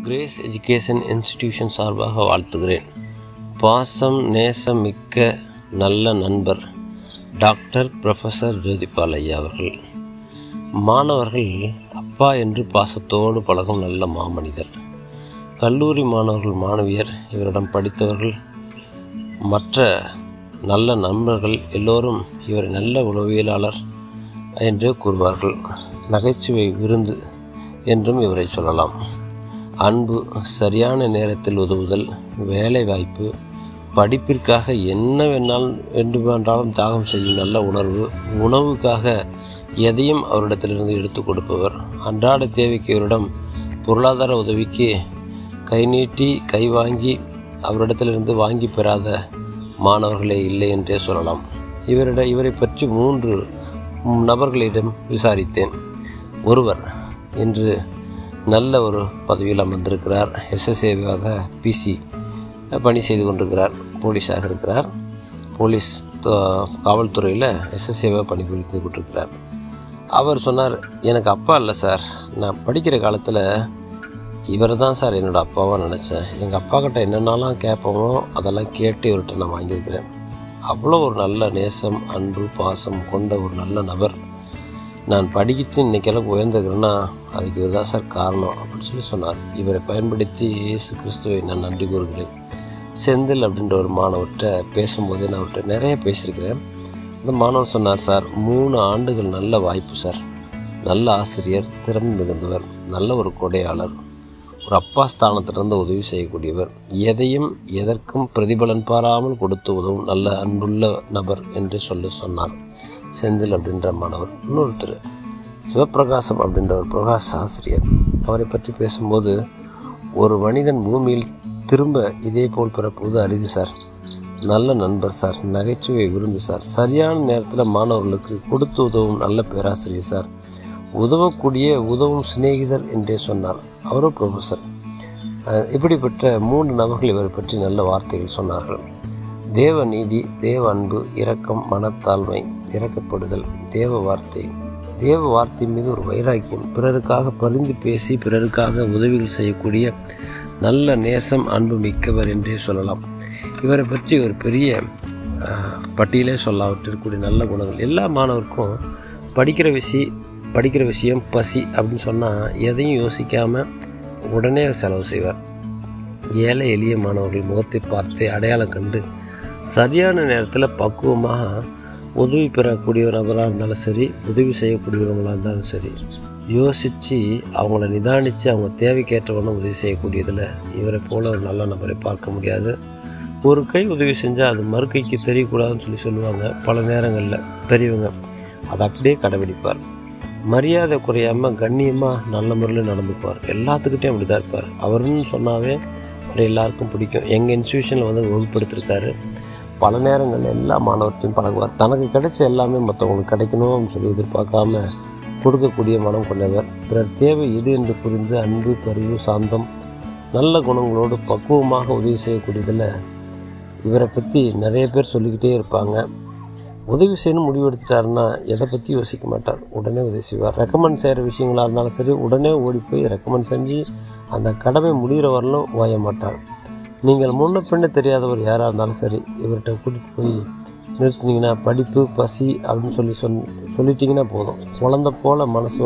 Grace education institution சார்பாக வாழ்த்துகிறேன். பாசம் நேசம் மிக்க நல்ல நண்பர் டாக்டர் ப்ரொஃபஸர் ஜோதிபால் ஐயா அவர்கள். மாணவர்கள் அப்பா என்று பாசத்தோடு பழகும் நல்ல மாமனிதர். கல்லூரி மாணவர்கள் மாணவியர் இவரிடம் படித்தவர்கள் மற்ற நல்ல நண்பர்கள் எல்லோரும் இவரை நல்ல உளவியலாளர் என்றே கூறுவார்கள். நகைச்சுவை விருந்து என்றும் இவரை சொல்லலாம். அன்பு, சரியான நேரத்தில் உதவுதல், வேலை வாய்ப்பு, படிப்பிற்காக என்ன வேண்டுமென்றாலும் தியாகம் செய்யும் நல்ல உணர்வு, உணவுக்காக எதையும் அவரிடத்திலிருந்து எடுத்து கொடுப்பவர். அன்றாட தேவைக்கு இவரிடம் பொருளாதார உதவிக்கு கை நீட்டி கை வாங்கி அவரிடத்திலிருந்து வாங்கி பெறாத மாணவர்களே இல்லை என்றே சொல்லலாம். இவரை பற்றி 3 நபர்களிடம் விசாரித்தேன். ஒருவர் இன்று நல்ல ஒரு பதவியில் அமர்ந்திருக்கிறார். எஸ்எஸ்ஏவாக பிசி பணி செய்து கொண்டிருக்கிறார். போலீஸாக இருக்கிறார். போலீஸ் காவல்துறையில் எஸ்எஸ்ஏவாக பணிபுரிந்து கொண்டிருக்கிறார். அவர் சொன்னார், எனக்கு அப்பா இல்லை சார், நான் படிக்கிற காலத்தில் இவர் தான் சார் என்னோடய அப்பாவாக நினச்சேன். எங்கள் அப்பா கிட்ட என்னென்னலாம் கேட்போமோ அதெல்லாம் கேட்டு இவர்கிட்ட நான் வாங்கியிருக்கிறேன். அவ்வளோ ஒரு நல்ல நேசம், அன்பு, பாசம் கொண்ட ஒரு நல்ல நபர். நான் படிக்கிட்டு இன்றைக்கெல்லாம் உயர்ந்துக்கிறேன்னா அதுக்கு இவர் தான் சார் காரணம் அப்படின்னு சொல்லி சொன்னார். இவரை பயன்படுத்தி இயேசு கிறிஸ்துவை நான் நன்றி கூறுகிறேன். செந்தில் அப்படின்ற ஒரு மாணவர்கிட்ட பேசும்போது நான் அவர்கிட்ட நிறைய பேசியிருக்கிறேன். அந்த மாணவர் சொன்னார், சார் 3 ஆண்டுகள் நல்ல வாய்ப்பு சார், நல்ல ஆசிரியர், திறமை மிகுந்தவர், நல்ல ஒரு கொடையாளர், ஒரு அப்பா ஸ்தானத்திலிருந்து உதவி செய்யக்கூடியவர், எதையும் எதற்கும் பிரதிபலன் பாராமல் கொடுத்து உதவும் நல்ல அன்புள்ள நபர் என்று சொன்னார் செந்தில் அப்படின்ற மாணவர். இன்னொருத்தர் சிவப்பிரகாசம் அப்படின்ற ஒரு பிரகாஷ் ஆசிரியர், அவரை பற்றி பேசும்போது, ஒரு மனிதன் பூமியில் திரும்ப இதே போல் பிறப்பது அரிது சார், நல்ல நண்பர் சார், நகைச்சுவை விருந்து சார், சரியான நேரத்தில் மாணவர்களுக்கு கொடுத்து உதவும் நல்ல பேராசிரியர் சார், உதவும் சிநேகிதர் என்றே சொன்னார். அவரும் ப்ரொஃபஸர். இப்படிப்பட்ட 3 நபர்கள் இவரை பற்றி நல்ல வார்த்தைகள் சொன்னார்கள். தேவ நீதி, தேவ அன்பு, இரக்கம், மனத்தாழ்மை, இறக்கப்படுதல், தேவ வார்த்தை மீது ஒரு வைராக்கியம், பிறருக்காக பரிந்து பேசி பிறருக்காக உதவிகள் செய்யக்கூடிய நல்ல நேசம், அன்பு மிக்கவர் என்றே சொல்லலாம். இவரை பற்றி ஒரு பெரிய பட்டியலே சொல்லாவிட்டிருக்கக்கூடிய நல்ல குணங்கள். எல்லா மாணவருக்கும் படிக்கிற விஷயம் பசி அப்படின்னு சொன்னால் எதையும் யோசிக்காமல் உடனே செலவு செய்வார். ஏழை எளிய மாணவர்கள் முகத்தை பார்த்து அடையாளம் கண்டு சரியான நேரத்தில் பக்குவமாக உதவி பெறக்கூடிய நபராக இருந்தாலும் சரி, உதவி செய்யக்கூடியவங்களாக இருந்தாலும் சரி, யோசித்து அவங்கள நிதானித்து அவங்க தேவைக்கேற்றவனும் உதவி செய்யக்கூடியதில் இவரை போல் ஒரு நல்ல நபரை பார்க்க முடியாது. ஒரு கை உதவி செஞ்சால் அது மறு கைக்கு தெரியக்கூடாதுன்னு சொல்லுவாங்க. பல நேரங்களில் பெரியவங்க அதை அப்படியே கடைபிடிப்பார். மரியாதை குறையாமல் கண்ணியமாக நல்ல முறையில் நடந்துப்பார். எல்லாத்துக்கிட்டையும் அப்படி தான் இருப்பார். அவருன்னு சொன்னாவே அவர் எல்லாருக்கும் பிடிக்கும். எங்கள் இன்ஸ்டியூஷனில் வகுப்படுத்திருக்காரு. பல நேரங்களில் எல்லா மாணவர்கிட்டையும் பழகுவார். தனக்கு கிடைச்ச எல்லாமே மற்றவங்களுக்கு கிடைக்கணும்னு சொல்லி எதிர்பார்க்காம கொடுக்கக்கூடிய மனம் கொண்டவர். பிறர் தேவை எது என்று புரிந்து அன்பு, பரிவு, சாந்தம், நல்ல குணங்களோடு பக்குவமாக உதவி செய்யக்கூடியதில் இவரை பற்றி நிறைய பேர் சொல்லிக்கிட்டே இருப்பாங்க. உதவி செய்யணும் முடிவு எடுத்துட்டாருன்னா எதை பற்றி யோசிக்க மாட்டார், உடனே உதவி செய்வார். ரெக்கமெண்ட் செய்கிற விஷயங்களாக இருந்தாலும் சரி, உடனே ஓடி போய் ரெக்கமெண்ட் செஞ்சு அந்த கடமை முடிகிற வரலும் ஓய மாட்டார். நீங்கள் முன்ன பின்ன தெரியாதவர் யாராக இருந்தாலும் சரி, இவர்கிட்ட கூட்டிகிட்டு போய் நிறுத்தினீங்கன்னா படிப்பு, பசி அப்படின்னு சொல்லிட்டிங்கன்னா போதும். குழந்தை போல் மனசு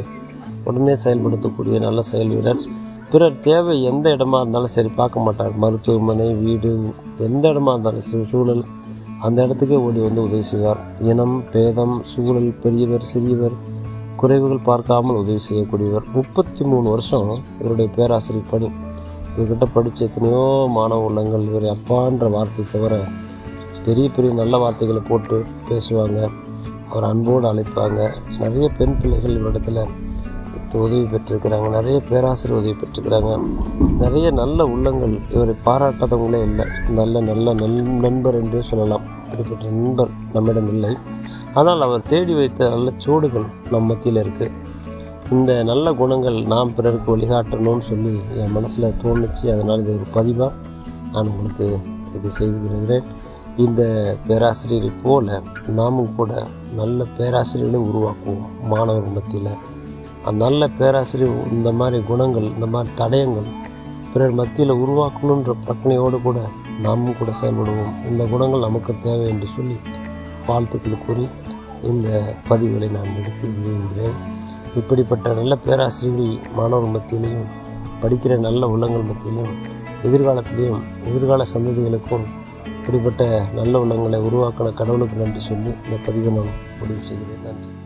உடனே செயல்படுத்தக்கூடிய நல்ல செயல் வீரர். பிறர் தேவை எந்த இடமா இருந்தாலும் சரி பார்க்க மாட்டார். மருத்துவமனை, வீடு, எந்த இடமா இருந்தாலும் சூழல், அந்த இடத்துக்கே ஓடி உதவி செய்வார். இனம், பேதம், சூழல், பெரியவர், சிறியவர், குறைவுகள் பார்க்காமல் உதவி செய்யக்கூடியவர். 33 வருஷம் இவருடைய பேராசிரியர் பணி. இவர்கிட்ட படித்த எத்தனையோ மாணவ உள்ளங்கள் இவரை அப்பான்ற வார்த்தை தவிர பெரிய பெரிய நல்ல வார்த்தைகளை போட்டு பேசுவாங்க. அவர் அன்போடு அழைப்பாங்க. நிறைய பெண் பிள்ளைகள் இவரிடத்தில் உதவி பெற்றிருக்கிறாங்க. நிறைய பேராசிரியர் உதவி பெற்றிருக்கிறாங்க. நிறைய நல்ல உள்ளங்கள் இவரை பாராட்டாதவங்களே இல்லை. நல்ல நண்பர் என்றே சொல்லலாம். இப்படிப்பட்ட நண்பர் நம்மிடம் இல்லை. ஆனால் அவர் தேடி வைத்த நல்ல சோடுகள் நம் மத்தியில் இருக்குது. இந்த நல்ல குணங்கள் நாம் பிறருக்கு வழிகாட்டணும்னு சொல்லி என் மனசில் தோணுச்சு. அதனால் இது ஒரு பதிவாக நான் உங்களுக்கு இது செய்துகிறேன். இந்த பேராசிரியரை போல நாமும் கூட நல்ல பேராசிரியர்களை உருவாக்குவோம் மாணவர் மத்தியில். நல்ல பேராசிரியர் இந்த மாதிரி குணங்கள், இந்த மாதிரி தடயங்கள் பிறர் மத்தியில் உருவாக்கணுன்ற பிரச்சனையோடு கூட நாமும் கூட செயல்படுவோம். இந்த குணங்கள் நமக்கு தேவை என்று சொல்லி வாழ்த்துக்கள் கூறி இந்த பதிவுகளை நான் எடுத்து விரும்புகிறேன். இப்படிப்பட்ட நல்ல பேராசிரியர்கள் மாணவர் மத்தியிலையும் படிக்கிற நல்ல உள்ளங்கள் மத்தியிலும் எதிர்காலத்திலையும் எதிர்கால சந்ததிகளுக்கும் இப்படிப்பட்ட நல்ல உள்ளங்களை உருவாக்கின கடவுளுக்கு நன்றி சொல்லி இந்த பதிவை நான் முடிவு செய்கிறேன். நன்றி.